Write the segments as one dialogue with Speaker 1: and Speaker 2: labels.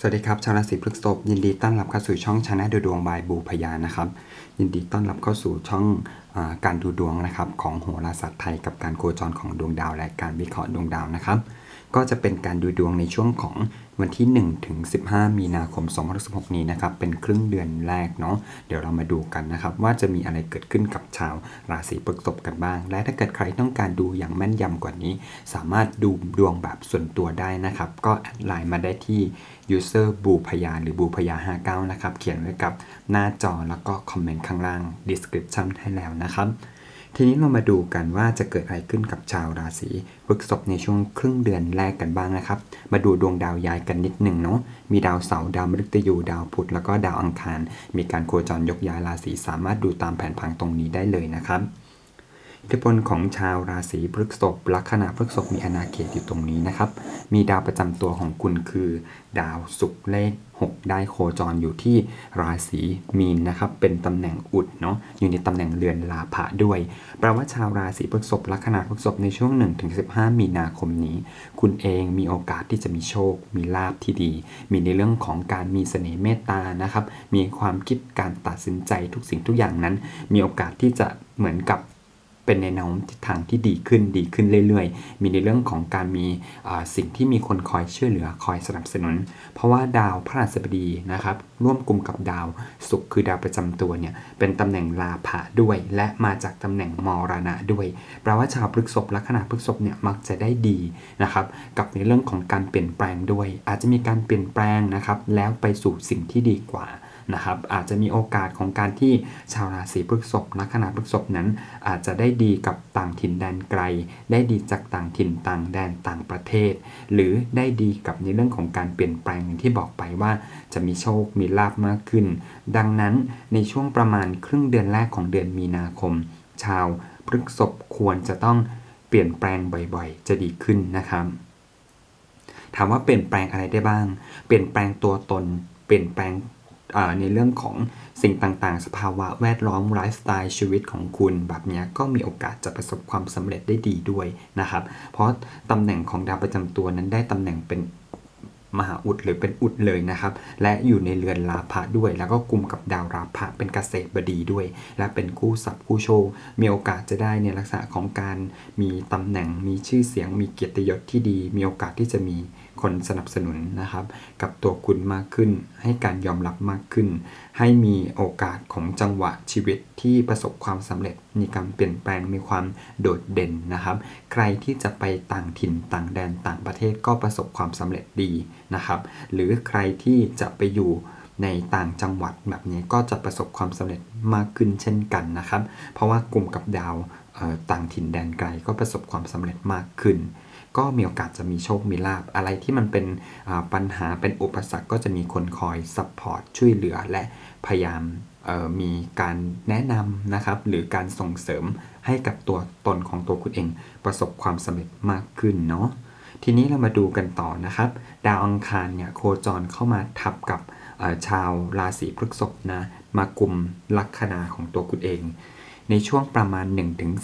Speaker 1: สวัสดีครับชาวราศีพฤษภยินดีต้อนรับเข้าสู่ช่องชนะดูดวงบายบูพยานะครับยินดีต้อนรับเข้าสู่ช่องการดูดวงนะครับของโหราศาสตร์ไทยกับการโคจรของดวงดาวและการวิเคราะห์ดวงดาวนะครับก็จะเป็นการดูดวงในช่วงของวันที่1ถึง15มีนาคม2016นี้นะครับเป็นครึ่งเดือนแรกเนาะเดี๋ยวเรามาดูกันนะครับว่าจะมีอะไรเกิดขึ้นกับชาวราศีพฤษภกันบ้างและถ้าเกิดใครต้องการดูอย่างแม่นยำกว่านี้สามารถดูดวงแบบส่วนตัวได้นะครับก็แอดไลน์มาได้ที่ user บูพยาหรือบูพยา59นะครับเขียนไว้กับหน้าจอแล้วก็คอมเมนต์ข้างล่าง description ให้แล้วนะครับทีนี้เรามาดูกันว่าจะเกิดอะไรขึ้นกับชาวราศีพฤษภในช่วงครึ่งเดือนแรกกันบ้างนะครับมาดูดวงดาวย้ายกันนิดหนึ่งเนาะมีดาวเสาร์ดาวมฤตยูดาวพุธแล้วก็ดาวอังคารมีการโคจรยกย้ายราศีสามารถดูตามแผนผังตรงนี้ได้เลยนะครับอิทธิพลของชาวราศีพฤษภลัคนาพฤษภมีอาณาเขตอยู่ตรงนี้นะครับมีดาวประจำตัวของคุณคือดาวศุกร์เลข6ได้โคจรอยู่ที่ราศีมีนนะครับเป็นตำแหน่งอุดเนาะอยู่ในตำแหน่งเรือนลาภะด้วยแปลว่าชาวราศีพฤษภลัคนาพฤษภในช่วง 1-15 มีนาคมนี้คุณเองมีโอกาสที่จะมีโชคมีลาภที่ดีมีในเรื่องของการมีเสน่ห์เมตตานะครับมีความคิดการตัดสินใจทุกสิ่งทุกอย่างนั้นมีโอกาสที่จะเหมือนกับเป็นในแนวทิศทางที่ดีขึ้นเรื่อยๆมีในเรื่องของการมีสิ่งที่มีคนคอยช่วยเหลือคอยสนับสนุนเพราะว่าดาวพฤหัสบดีนะครับร่วมกลุ่มกับดาวศุกร์คือดาวประจำตัวเนี่ยเป็นตำแหน่งลาภะด้วยและมาจากตำแหน่งมรณะด้วยแปลว่าชาวพฤษภลัคนาพฤษภเนี่ยมักจะได้ดีนะครับกับในเรื่องของการเปลี่ยนแปลงด้วยอาจจะมีการเปลี่ยนแปลงนะครับแล้วไปสู่สิ่งที่ดีกว่านะครับอาจจะมีโอกาสของการที่ชาวราศีพฤษภลัคนาพฤษภนั้นอาจจะได้ดีกับต่างถิ่นแดนไกลได้ดีจากต่างถิ่นต่างแดนต่างประเทศหรือได้ดีกับในเรื่องของการเปลี่ยนแปลงอย่างที่บอกไปว่าจะมีโชคมีลาภมากขึ้นดังนั้นในช่วงประมาณครึ่งเดือนแรกของเดือนมีนาคมชาวพฤษภควรจะต้องเปลี่ยนแปลงบ่อยๆจะดีขึ้นนะครับถามว่าเปลี่ยนแปลงอะไรได้บ้างเปลี่ยนแปลงตัวตนเปลี่ยนแปลงในเรื่องของสิ่งต่างๆสภาวะแวดล้อมไลฟ์สไตล์ชีวิตของคุณแบบนี้ก็มีโอกาสจะประสบความสำเร็จได้ดีด้วยนะครับเพราะตำแหน่งของดาวประจำตัวนั้นได้ตำแหน่งเป็นมหาอุดหรือเป็นอุดเลยนะครับและอยู่ในเรือนลาภะด้วยแล้วก็กุมกับดาวราภะเป็นเกษตรบดีด้วยและเป็นคู่ทรัพย์คู่โชคมีโอกาสจะได้ในลักษณะของการมีตำแหน่งมีชื่อเสียงมีเกียรติยศที่ดีมีโอกาสที่จะมีคนสนับสนุนนะครับกับตัวคุณมากขึ้นให้การยอมรับมากขึ้นให้มีโอกาสของจังหวะชีวิตที่ประสบความสำเร็จมีการเปลี่ยนแปลงมีความโดดเด่นนะครับใครที่จะไปต่างถิ่นต่างแดนต่างประเทศก็ประสบความสำเร็จดีนะครับหรือใครที่จะไปอยู่ในต่างจังหวัดแบบนี้ก็จะประสบความสำเร็จมากขึ้นเช่นกันนะครับเพราะว่ากลุ่มกับดาวต่างถิ่นแดนไกลก็ประสบความสำเร็จมากขึ้นก็มีโอกาสจะมีโชคมีลาภอะไรที่มันเป็นปัญหาเป็นอุปสรรคก็จะมีคนคอยซัพพอร์ตช่วยเหลือและพยายามมีการแนะนำนะครับหรือการส่งเสริมให้กับตัวตนของตัวคุณเองประสบความสำเร็จมากขึ้นเนาะทีนี้เรามาดูกันต่อนะครับดาวอังคารเนี่ยโคจรเข้ามาทับกับชาวราศีพฤษภนะมากุมลัคนาของตัวคุณเองในช่วงประมาณ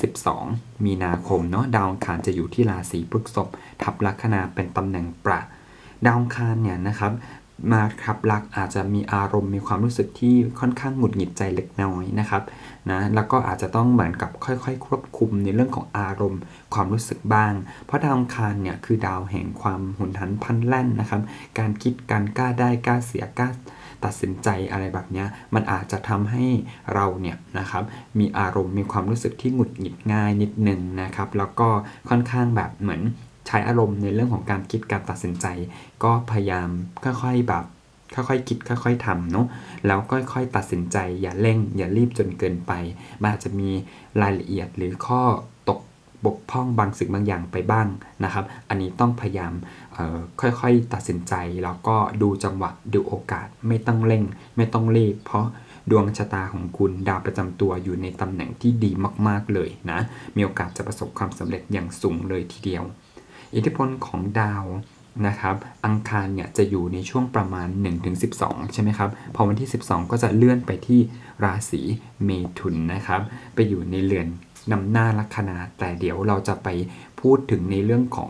Speaker 1: 1-12 มีนาคมเนาะดาวอังคารจะอยู่ที่ราศีพฤษภทับลัคนาเป็นตำแหน่งประดาวอังคารเนี่ยนะครับมาทับลักอาจจะมีอารมณ์มีความรู้สึกที่ค่อนข้างหงุดหงิดใจเล็กน้อยนะครับนะแล้วก็อาจจะต้องเหมือนกับค่อยๆควบคุมในเรื่องของอารมณ์ความรู้สึกบ้างเพราะดาวอังคารเนี่ยคือดาวแห่งความหุนหันพลันแล่นนะครับการคิดการกล้าได้กล้าเสียกล้าตัดสินใจอะไรแบบนี้มันอาจจะทำให้เราเนี่ยนะครับมีอารมณ์มีความรู้สึกที่หงุดหงิดง่ายนิดนึงนะครับแล้วก็ค่อนข้างแบบเหมือนใช้อารมณ์ในเรื่องของการคิดการตัดสินใจก็พยายามค่อยๆแบบค่อยๆคิดค่อยๆทำเนาะแล้วค่อยๆตัดสินใจอย่าเร่งอย่ารีบจนเกินไปมันอาจจะมีรายละเอียดหรือข้อบกพร่องบางสิ่งบางอย่างไปบ้างนะครับอันนี้ต้องพยายามค่อยๆตัดสินใจแล้วก็ดูจังหวะดูโอกาสไม่ต้องเร่งไม่ต้องรีบเพราะดวงชะตาของคุณดาวประจำตัวอยู่ในตำแหน่งที่ดีมากๆเลยนะมีโอกาสจะประสบความสำเร็จอย่างสูงเลยทีเดียวอิทธิพลของดาวนะครับอังคารเนี่ยจะอยู่ในช่วงประมาณ 1-12 ใช่ไหมครับพอวันที่ 12 ก็จะเลื่อนไปที่ราศีเมถุนนะครับไปอยู่ในเรือนนำหน้าลัคนาแต่เดี๋ยวเราจะไปพูดถึงในเรื่องของ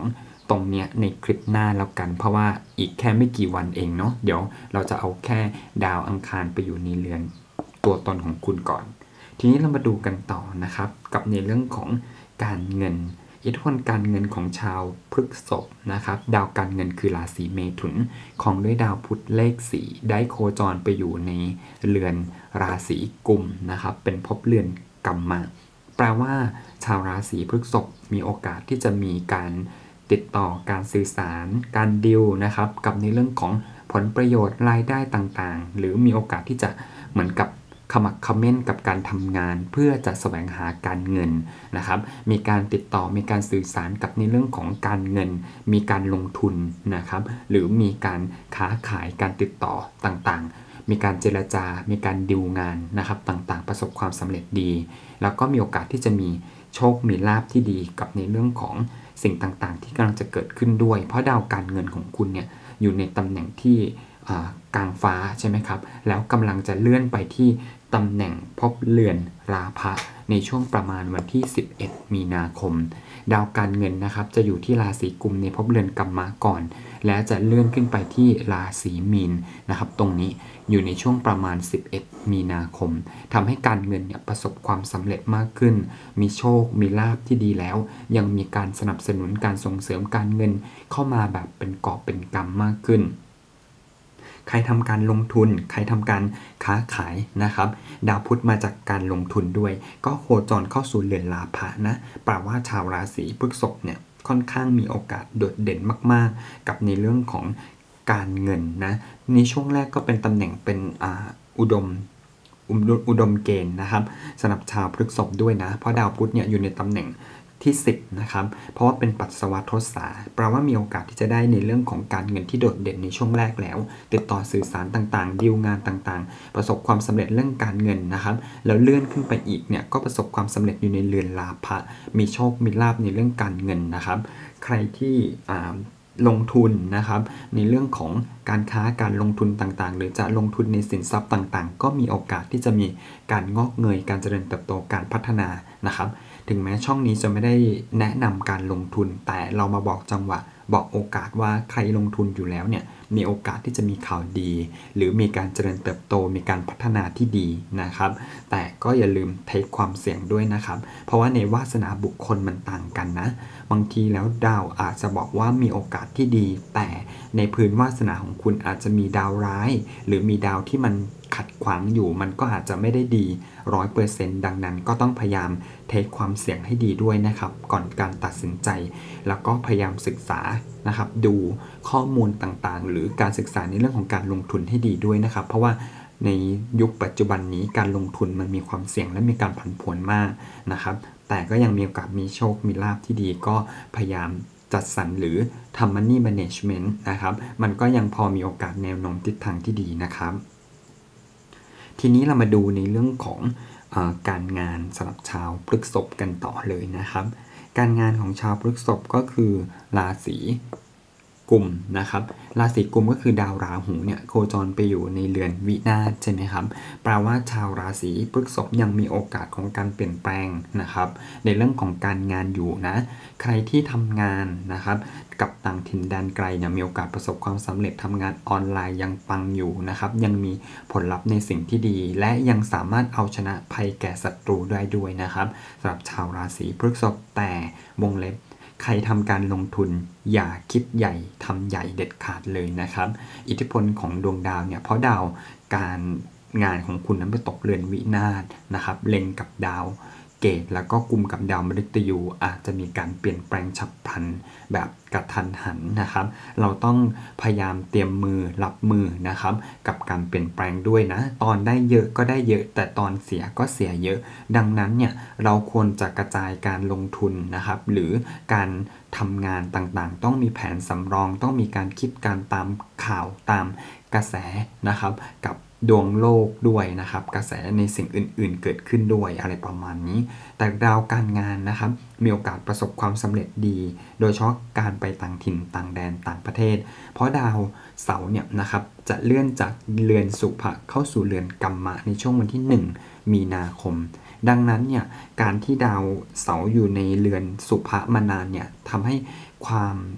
Speaker 2: ตรงเนี้ยในคลิปหน้าแล้วกันเพราะว่าอีกแค่ไม่กี่วันเองเนาะเดี๋ยวเราจะเอาแค่ดาวอังคารไปอยู่ในเรือนตัวตนของคุณก่อนทีนี้เรามาดูกันต่อนะครับกับในเรื่องของการเงินอิทธิพลการเงินของชาวพฤษภนะครับดาวการเงินคือราศีเมถุนของด้วยดาวพุธเลข4ได้โคจรไปอยู่ในเรือนราศีกุมนะครับเป็นภพเรือนกัมมะแปลว่าชาวราศีพฤษภมีโอกาสที่จะมีการติดต่อการสื่อสารการดีลนะครับกับในเรื่องของผลประโยชน์รายได้ต่างๆหรือมีโอกาสที่จะเหมือนกับขมักเขม้นกับการทำงานเพื่อจะแสวงหาการเงินนะครับมีการติดต่อมีการสื่อสารกับในเรื่องของการเงินมีการลงทุนนะครับหรือมีการค้าขายการติดต่อต่างๆมีการเจรจามีการดีลงานนะครับต่างๆประสบความสำเร็จดีแล้วก็มีโอกาสที่จะมีโชคมีลาภที่ดีกับในเรื่องของสิ่งต่างๆที่กำลังจะเกิดขึ้นด้วยเพราะดาวการเงินของคุณเนี่ยอยู่ในตำแหน่งที่กลางฟ้าใช่ไหมครับแล้วกำลังจะเลื่อนไปที่ตำแหน่งภพเรือนราพะในช่วงประมาณวันที่11มีนาคมดาวการเงินนะครับจะอยู่ที่ราศีกุมในภพเรือนกัมมะก่อนและจะเลื่อนขึ้นไปที่ราศีมีนนะครับตรงนี้อยู่ในช่วงประมาณ11มีนาคมทำให้การเงินเนี่ยประสบความสำเร็จมากขึ้นมีโชคมีลาภที่ดีแล้วยังมีการสนับสนุนการส่งเสริมการเงินเข้ามาแบบเป็นกอบเป็นกำมากขึ้นใครทำการลงทุนใครทำการค้าขายนะครับดาวพุธมาจากการลงทุนด้วยก็โคจรเข้าสู่เรือนราพะนะแปลว่าชาวราศีพฤษภเนี่ยค่อนข้างมีโอกาสโดดเด่นมากๆกับในเรื่องของการเงินนะในช่วงแรกก็เป็นตำแหน่งเป็นอุดมเกณฑ์นะครับสำหรับชาวพฤษภด้วยนะเพราะดาวพุธเนี่ยอยู่ในตำแหน่งที่10นะครับเพราะว่าเป็นปัสสาวะทศาแปลว่ามีโอกาสที่จะได้ในเรื่องของการเงินที่โดดเด่นในช่วงแรกแล้วติดต่อสื่อสารต่างๆดีลงานต่างๆประสบความสำเร็จเรื่องการเงินนะครับแล้วเลื่อนขึ้นไปอีกเนี่ยก็ประสบความสำเร็จอยู่ในเรือนราพะมีโชคมีลาภในเรื่องการเงินนะครับใครที่ลงทุนนะครับในเรื่องของการค้าการลงทุนต่างๆหรือจะลงทุนในสินทรัพย์ต่างๆก็มีโอกาสที่จะมีการงอกเงยการเจริญเติบโตการพัฒนานะครับถึงแม้ช่องนี้จะไม่ได้แนะนำการลงทุนแต่เรามาบอกจังหวะบอกโอกาสว่าใครลงทุนอยู่แล้วเนี่ยมีโอกาสที่จะมีข่าวดีหรือมีการเจริญเติบโตมีการพัฒนาที่ดีนะครับแต่ก็อย่าลืมเทคความเสี่ยงด้วยนะครับเพราะว่าในวาสนาบุคคลมันต่างกันนะบางทีแล้วดาวอาจจะบอกว่ามีโอกาสที่ดีแต่ในพื้นวาสนาของคุณอาจจะมีดาวร้ายหรือมีดาวที่มันขัดขวางอยู่มันก็อาจจะไม่ได้ดี 100% ดังนั้นก็ต้องพยายามเทคความเสี่ยงให้ดีด้วยนะครับก่อนการตัดสินใจแล้วก็พยายามศึกษานะครับดูข้อมูลต่างๆหรือการศึกษาในเรื่องของการลงทุนให้ดีด้วยนะครับเพราะว่าในยุคปัจจุบันนี้การลงทุนมันมีความเสี่ยงและมีการผันผวนมากนะครับแต่ก็ยังมีโอกาสมีโชคมีลาภที่ดีก็พยายามจัดสรรหรือทำ money management นะครับมันก็ยังพอมีโอกาสแนวโน้มทิศทางที่ดีนะครับทีนี้เรามาดูในเรื่องของการงานสำหรับชาวพฤษภกันต่อเลยนะครับการงานของชาวพฤษภก็คือราศีกุมนะครับราศีกุมก็คือดาวราหูเนี่ยโคจรไปอยู่ในเรือนวินาศใช่ไหมครับแปลว่าชาวราศีพฤษภยังมีโอกาสของการเปลี่ยนแปลงนะครับในเรื่องของการงานอยู่นะใครที่ทำงานนะครับกับต่างถิ่นแดนไกลเนี่ยมีโอกาสประสบความสำเร็จทำงานออนไลน์ยังปังอยู่นะครับยังมีผลลัพธ์ในสิ่งที่ดีและยังสามารถเอาชนะภัยแก่ศัตรูได้ด้วยนะครับสำหรับชาวราศีพฤษภแต่วงเล็บใครทำการลงทุนอย่าคิดใหญ่ทำใหญ่เด็ดขาดเลยนะครับอิทธิพลของดวงดาวเนี่ยเพราะดาวการงานของคุณนั้นไปตกเรือนวินาศนะครับเล็งกับดาวเกตแล้วก็กุมกับดาวมฤตยูอาจจะมีการเปลี่ยนแปลงฉับพลันแบบกระทันหันนะครับเราต้องพยายามเตรียมมือรับมือนะครับกับการเปลี่ยนแปลงด้วยนะตอนได้เยอะก็ได้เยอะแต่ตอนเสียก็เสียเยอะดังนั้นเนี่ยเราควรจะกระจายการลงทุนนะครับหรือการทำงานต่างๆต้องมีแผนสำรองต้องมีการคิดการตามข่าวตามกระแสนะครับกับดวงโลกด้วยนะครับกระแสในสิ่งอื่นๆเกิดขึ้นด้วยอะไรประมาณนี้แต่ดาวการงานนะครับมีโอกาสประสบความสำเร็จดีโดยเฉพาะการไปต่างถิ่นต่างแดนต่างประเทศเพราะดาวเสาร์เนี่ยนะครับจะเลื่อนจากเรือนสุภะเข้าสู่เรือนกัมมะในช่วงวันที่1มีนาคมดังนั้นเนี่ยการที่ดาวเสาร์อยู่ในเรือนสุภะมานานเนี่ยทำให้ความ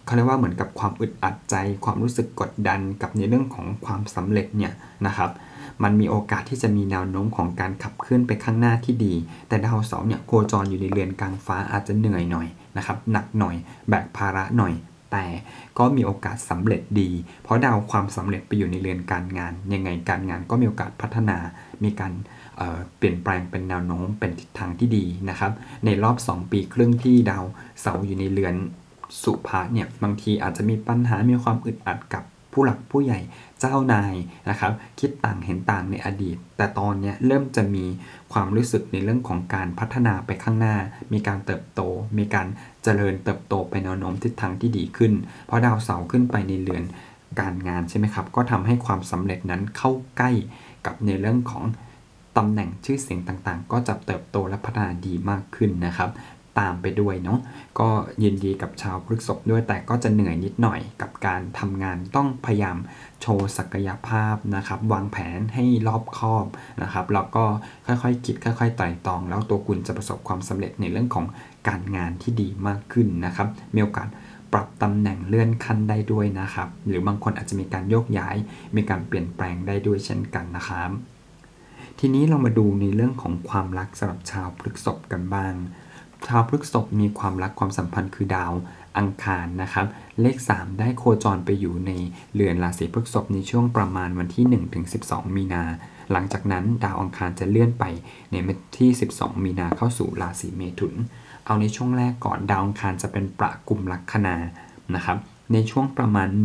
Speaker 2: เขาเรียกว่าเหมือนกับความอึดอัดใจความรู้สึกกดดันกับในเรื่องของความสำเร็จเนี่ยนะครับมันมีโอกาสที่จะมีแนวโน้มของการขับเคลื่อนไปข้างหน้าที่ดีแต่ดาวเสาร์เนี่ยโคจรอยู่ในเรือนกลางฟ้าอาจจะเหนื่อยหน่อยนะครับหนักหน่อยแบกภาระหน่อยแต่ก็มีโอกาสสำเร็จดีเพราะดาวความสำเร็จไปอยู่ในเรือนการงานยังไงการงานก็มีโอกาสพัฒนามีการเปลี่ยนแปลงเป็นแนวโน้มเป็นทิศทางที่ดีนะครับในรอบ2 ปีครึ่งที่ดาวเสาร์อยู่ในเรือนสุภะเนี่ยบางทีอาจจะมีปัญหามีความอึดอัดกับผู้หลักผู้ใหญ่เจ้านายนะครับคิดต่างเห็นต่างในอดีตแต่ตอนนี้เริ่มจะมีความรู้สึกในเรื่องของการพัฒนาไปข้างหน้ามีการเติบโตมีการเจริญเติบโตไปแนวโน้มทิศทางที่ดีขึ้นเพราะดาวเสาร์ขึ้นไปในเรือนการงานใช่ไหมครับก็ทำให้ความสำเร็จนั้นเข้าใกล้กับในเรื่องของตำแหน่งชื่อเสียงต่างๆก็จะเติบโตและพัฒนาดีมากขึ้นนะครับตามไปด้วยเนาะก็ยินดีกับชาวพฤษภด้วยแต่ก็จะเหนื่อยนิดหน่อยกับการทำงานต้องพยายามโชว์ศักยภาพนะครับวางแผนให้รอบคอบนะครับแล้วก็ค่อยๆคิดค่อยๆไตร่ตรองแล้วตัวคุณจะประสบความสำเร็จในเรื่องของการงานที่ดีมากขึ้นนะครับมีโอกาสปรับตำแหน่งเลื่อนขั้นได้ด้วยนะครับหรือบางคนอาจจะมีการโยกย้ายมีการเปลี่ยนแปลงได้ด้วยเช่นกันนะครับทีนี้เรามาดูในเรื่องของความรักสำหรับชาวพฤษภกันบ้างชาวพฤษภมีความรักความสัมพันธ์คือดาวอังคารนะครับเลข3ได้โคจรไปอยู่ในเรือนราศีพฤษภในช่วงประมาณวันที่ 1-12 มีนาหลังจากนั้นดาวอังคารจะเลื่อนไปในวันที่ 12 มีนาเข้าสู่ราศีเมถุนเอาในช่วงแรกก่อนดาวอังคารจะเป็นประกุมลัคนานะครับในช่วงประมาณ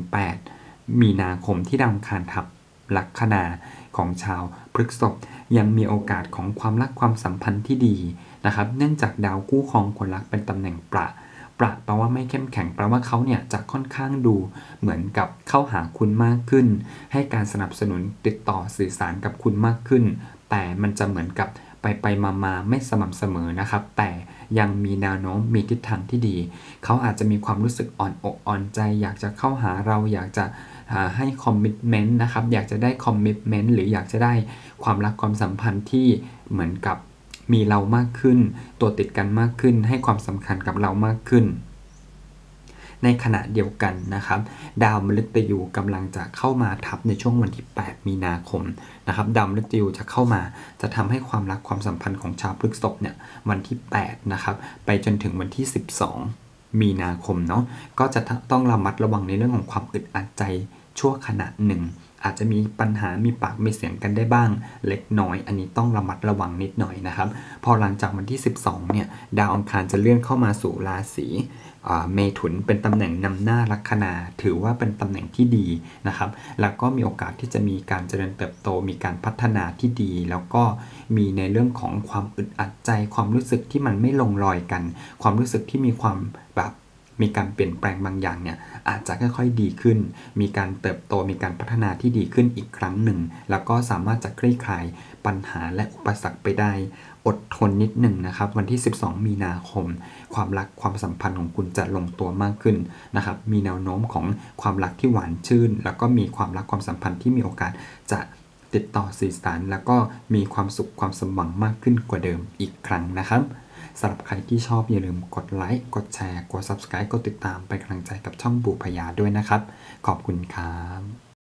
Speaker 2: 1-8 มีนาคมที่ดาวอังคารทับลัคนาของชาวพฤษภยังมีโอกาสของความรักความสัมพันธ์ที่ดีนะครับเนื่องจากดาวคู่ครองคนรักเป็นตำแหน่งประแปลว่าไม่เข้มแข็งแปลว่าเขาเนี่ยจะค่อนข้างดูเหมือนกับเข้าหาคุณมากขึ้นให้การสนับสนุนติดต่อสื่อสารกับคุณมากขึ้นแต่มันจะเหมือนกับไปมาไม่สม่ำเสมอนะครับแต่ยังมีแนวโน้มมีทิศทางที่ดีเขาอาจจะมีความรู้สึกอ่อนอกอ่อนใจอยากจะเข้าหาเราอยากจะให้คอมมิตเมนต์นะครับอยากจะได้คอมมิตเมนต์หรืออยากจะได้ความรักความสัมพันธ์ที่เหมือนกับมีเรามากขึ้นตัวติดกันมากขึ้นให้ความสำคัญกับเรามากขึ้นในขณะเดียวกันนะครับดาวมฤตยูกำลังจะเข้ามาทับในช่วงวันที่ 8 มีนาคมนะครับดาวมฤตยูจะเข้ามาจะทำให้ความรักความสัมพันธ์ของชาวพฤษภเนี่ยวันที่ 8 นะครับไปจนถึงวันที่ 12 มีนาคมเนาะก็จะต้องระมัดระวังในเรื่องของความอึดอัดใจชั่วขณะหนึ่งอาจจะมีปัญหามีปากมีเสียงกันได้บ้างเล็กน้อยอันนี้ต้องระมัดระวังนิดหน่อยนะครับพอหลังจากวันที่ 12 เนี่ยดาวอังคารจะเลื่อนเข้ามาสู่ราศีเมถุนเป็นตำแหน่งนำหน้าลัคนาถือว่าเป็นตำแหน่งที่ดีนะครับแล้วก็มีโอกาสที่จะมีการเจริญเติบโตมีการพัฒนาที่ดีแล้วก็มีในเรื่องของความอึดอัดใจความรู้สึกที่มันไม่ลงรอยกันความรู้สึกที่มีความแบบมีการเปลี่ยนแปลงบางอย่างเนี่ยอาจจะค่อยๆดีขึ้นมีการเติบโตมีการพัฒนาที่ดีขึ้นอีกครั้งหนึ่งแล้วก็สามารถจะคลี่คลายปัญหาและอุปสรรคไปได้อดทนนิดหนึ่งนะครับวันที่ 12 มีนาคมความรักความสัมพันธ์ของคุณจะลงตัวมากขึ้นนะครับมีแนวโน้มของความรักที่หวานชื่นแล้วก็มีความรักความสัมพันธ์ที่มีโอกาสจะติดต่อสื่อสารแล้วก็มีความสุขความสมหวังมากขึ้นกว่าเดิมอีกครั้งนะครับสำหรับใครที่ชอบอย่าลืมกดไลค์กดแชร์กด Subscribe กดติดตามเป็นกำลังใจกับช่องบูพยาด้วยนะครับขอบคุณครับ